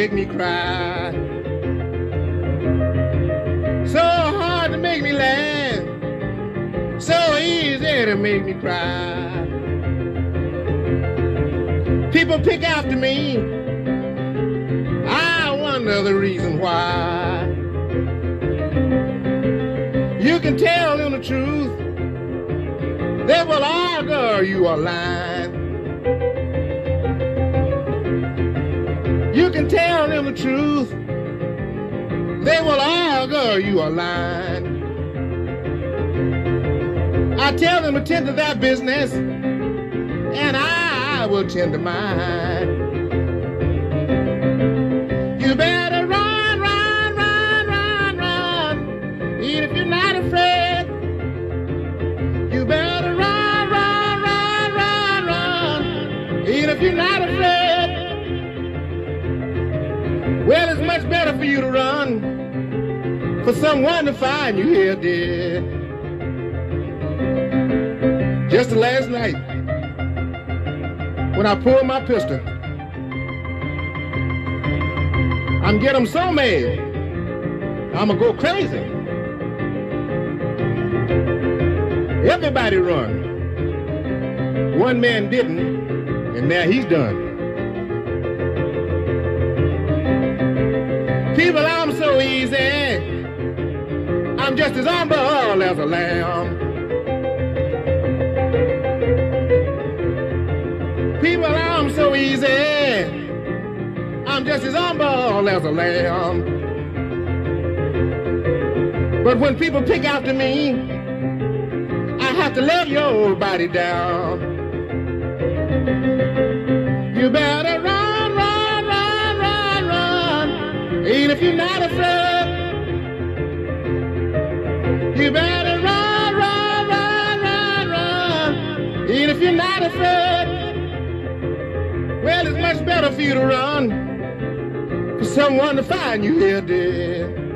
make me cry. So hard to make me laugh, so easy to make me cry. People pick after me, I wonder the reason why. You can tell them the truth, they will argue you are lying. You can tell them the truth, they will argue you are lying. I tell them to tend to their business, and I will tend to mine. You better run, run, run, run, run, even if you're not afraid. You better run, run, run, run, run, even if you're not afraid. Well, it's much better for you to run, for someone to find you here dead. Just last night, when I pulled my pistol, I'm getting so mad, I'ma go crazy. Everybody run. One man didn't, and now he's done. People, I'm so easy, I'm just as humble as a lamb. People, I'm so easy, I'm just as humble as a lamb. But when people pick after me, I have to lay your body down. You better run, run, run, run, run, even if you're not afraid. You better run, run, run, run, run, even if you're not afraid. Well, it's much better for you to run, for someone to find you here dead.